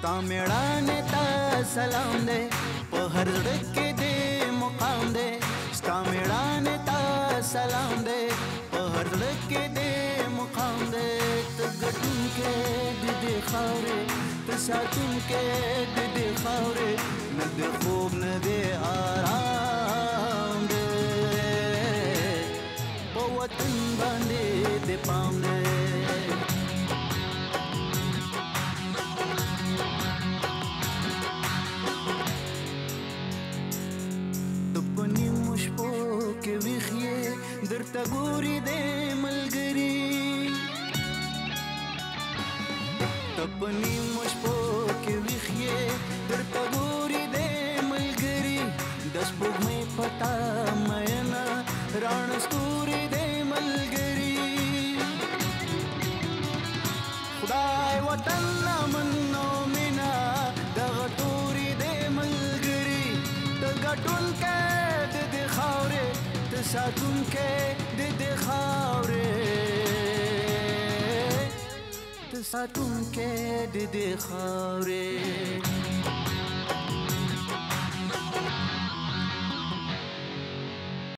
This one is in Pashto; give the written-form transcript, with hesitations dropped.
ستا میړانې ته سلام دی په هر زړه کې دې مقام دی ستا میړانې ته سلام دی په هر زړه کې دې مقام دی ته ګټونکی د دې خاورې ته ساتونکی د دې خاورې نه د خوب نه د آرام دی په وطن باندې د پام دی درته ګوري د ملګري ته په نیمو شپو کې ویښ یې درته ګوري د ملګري د سپوږمۍ په تا مینه راڼه ستوري د ملګري خدای وطن امن او مینه دغه توري د ملګري ته ګټونکی د دې خاورې ته ساتونکی د دې خاورې ته ساتونکی د دې خاورې